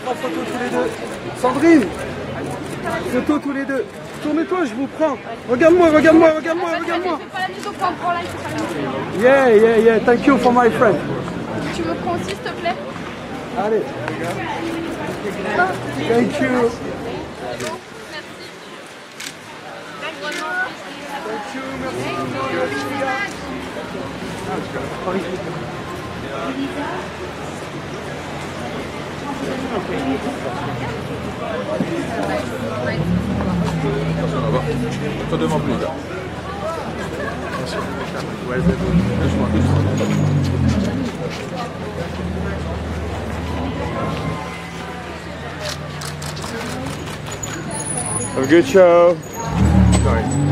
prends photo tous les deux. Sandrine, photo tous les deux. Tournez-toi, je vous prends. Regarde-moi, regarde-moi, regarde-moi, regarde-moi. Yeah, yeah, yeah. Thank you for my friend. Tu me prends aussi, s'il te plaît? Allez. Thank you. Attention là-bas. Toi devant plus là. Doucement, doucement. Have a good show. Sorry.